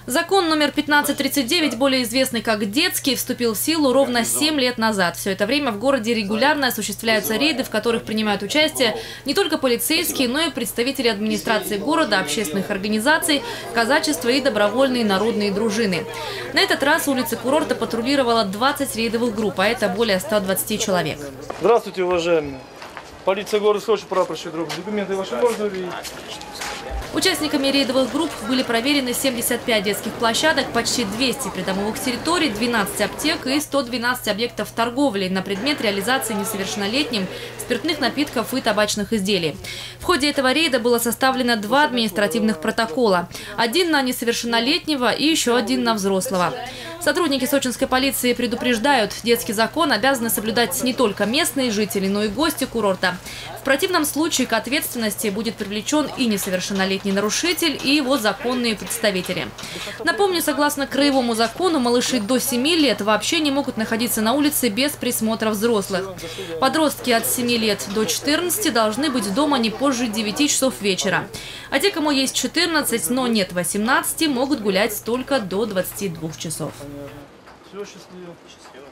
Закон номер 1539, более известный как детский, вступил в силу ровно 7 лет назад. Все это время в городе регулярно осуществляются рейды, в которых принимают участие не только полицейские, но и представители администрации города, общественных организаций, казачества и добровольные народные дружины. На этот раз улицы курорта патрулировало 20 рейдовых групп, а это более 120 человек. Здравствуйте, уважаемые. Полиция города Сочи, прапорщик друг. Документы ваши можно увидеть? Участниками рейдовых групп были проверены 75 детских площадок, почти 200 придомовых территорий, 12 аптек и 112 объектов торговли на предмет реализации несовершеннолетним спиртных напитков и табачных изделий. В ходе этого рейда было составлено 2 административных протокола. Один на несовершеннолетнего и еще один на взрослого. Сотрудники сочинской полиции предупреждают, детский закон обязаны соблюдать не только местные жители, но и гости курорта. В противном случае к ответственности будет привлечен и несовершеннолетний нарушитель, и его законные представители. Напомню, согласно краевому закону, малыши до 7 лет вообще не могут находиться на улице без присмотра взрослых. Подростки от 7 лет до 14 должны быть дома не позже 9 часов вечера. А те, кому есть 14, но нет 18, могут гулять только до 22 часов. Все, счастливо.